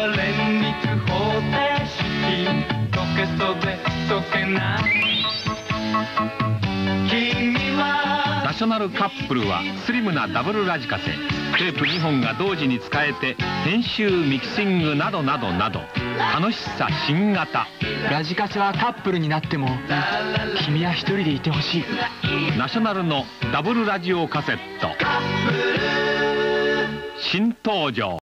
は連立方程式、解けそうで解けない。君はナショナルカップルはスリムなダブルラジカセ、テープ2本が同時に使えて編集ミキシングなどなどなど、楽しさ新型。 ラジカセはカップルになっても君は一人でいてほしい。 ナショナルのダブルラジオカセット新登場。